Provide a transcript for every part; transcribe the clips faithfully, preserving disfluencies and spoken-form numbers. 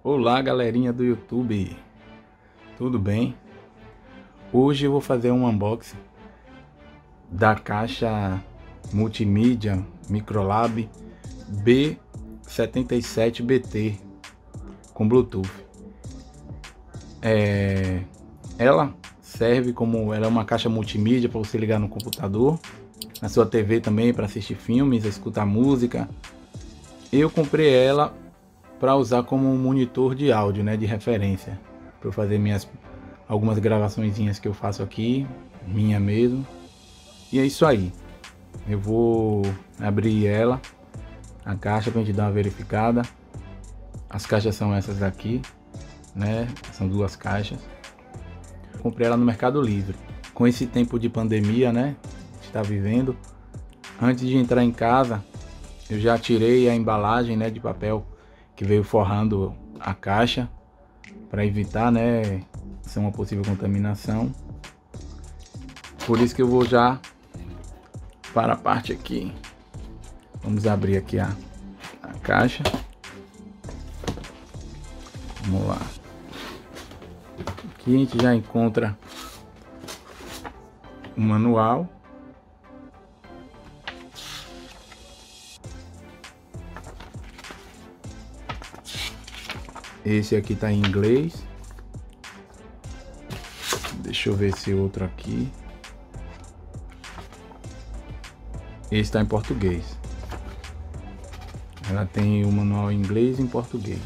Olá, galerinha do YouTube, tudo bem? Hoje eu vou fazer um unboxing da caixa multimídia Microlab B setenta e sete B T com Bluetooth. É, ela serve como ela é uma caixa multimídia para você ligar no computador, na sua T V também, para assistir filmes, escutar música. Eu comprei ela para usar como um monitor de áudio, né, de referência, para eu fazer minhas algumas gravaçõezinhas que eu faço aqui, minha mesmo. E é isso aí. Eu vou abrir ela, a caixa, para a gente dar uma verificada. As caixas são essas daqui, né? São duas caixas. Comprei ela no Mercado Livre. Com esse tempo de pandemia, né, a gente está vivendo, antes de entrar em casa, eu já tirei a embalagem, né, de papel que veio forrando a caixa, para evitar, né, ser uma possível contaminação. Por isso que eu vou já para a parte aqui. Vamos abrir aqui a, a caixa. Vamos lá. Aqui a gente já encontra o manual. Esse aqui tá em inglês. Deixa eu ver esse outro aqui. Esse tá em português. Ela tem o manual em inglês e em português.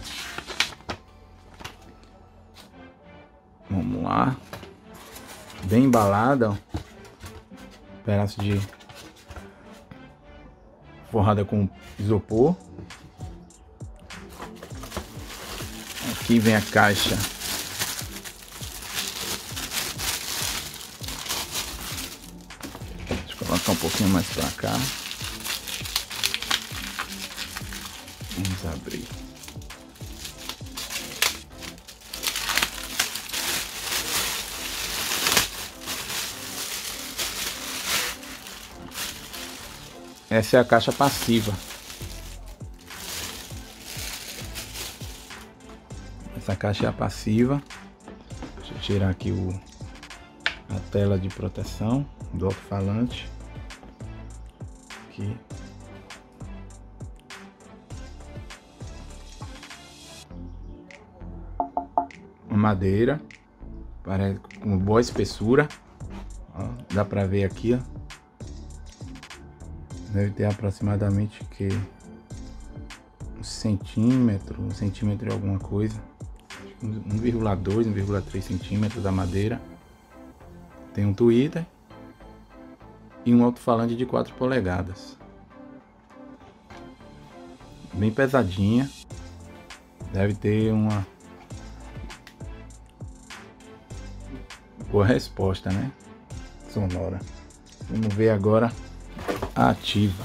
Vamos lá. Bem embalada, ó. Pedaço de forrada com isopor. Aqui vem a caixa. Deixa eu colocar um pouquinho mais para cá. Vamos abrir. Essa é a caixa passiva. Essa caixa é a passiva. Deixa eu tirar aqui o, a tela de proteção do alto-falante. Aqui. Uma madeira. Parece com boa espessura. Ó, dá pra ver aqui, ó. Deve ter aproximadamente que um centímetro, um centímetro e alguma coisa. um vírgula dois, um vírgula três centímetros da madeira. Tem um tweeter e um alto-falante de quatro polegadas. Bem pesadinha. Deve ter uma boa resposta, né? Sonora. Vamos ver agora a ativa.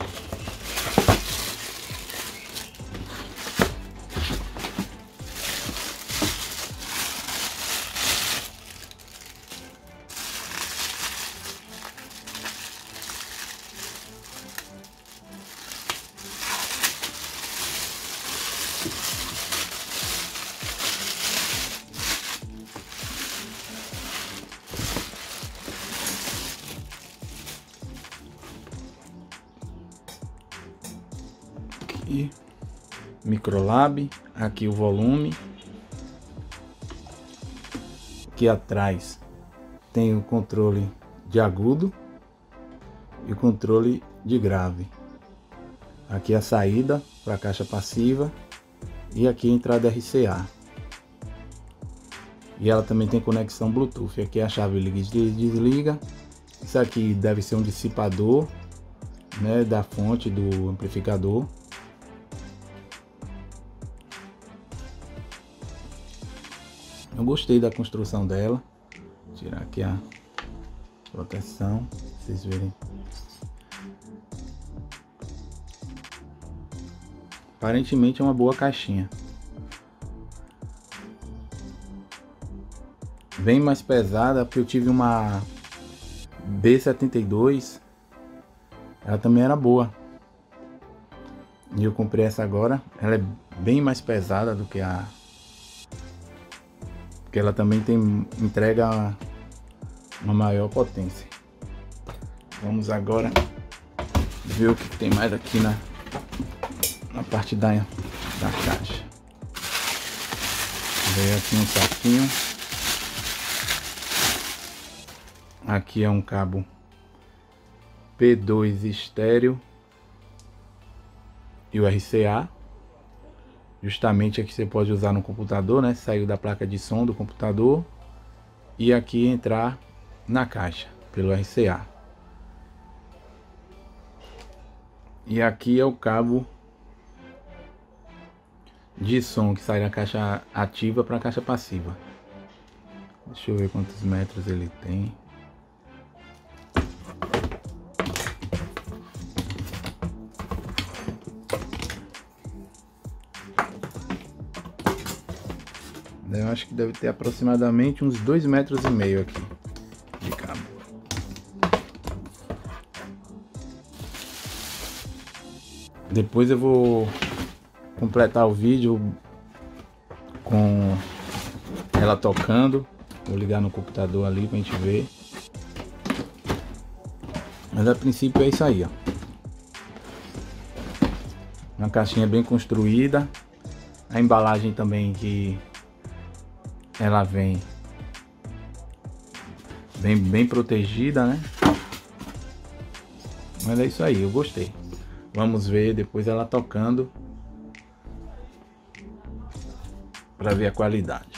Aqui, Microlab, aqui o volume. Aqui atrás tem o controle de agudo e o controle de grave. Aqui a saída para a caixa passiva e aqui a entrada R C A. E ela também tem conexão Bluetooth. Aqui é a chave liga e desliga. Isso aqui deve ser um dissipador, né, da fonte do amplificador. Eu gostei da construção dela. Vou tirar aqui a proteção, pra vocês verem. Aparentemente é uma boa caixinha. Bem mais pesada, porque eu tive uma B setenta e dois. Ela também era boa. E eu comprei essa agora. Ela é bem mais pesada do que a porque ela também tem entrega uma maior potência. Vamos agora ver o que tem mais aqui na, na parte da, da caixa. Veio aqui um saquinho. Aqui é um cabo P dois estéreo e o R C A. Justamente aqui você pode usar no computador, né? Saiu da placa de som do computador e aqui entrar na caixa pelo R C A. E aqui é o cabo de som que sai da caixa ativa para a caixa passiva. Deixa eu ver quantos metros ele tem. Eu acho que deve ter aproximadamente uns dois metros e meio aqui de cabo. Depois eu vou completar o vídeo com ela tocando. Vou ligar no computador ali pra gente ver. Mas a princípio é isso aí, ó. Uma caixinha bem construída. A embalagem também que ela vem bem, bem protegida, né? Mas é isso aí, eu gostei. Vamos ver depois ela tocando para ver a qualidade.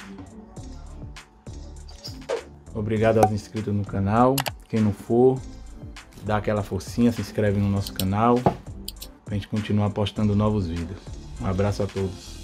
Obrigado aos inscritos no canal. Quem não for, dá aquela forcinha, se inscreve no nosso canal pra gente continuar postando novos vídeos. Um abraço a todos.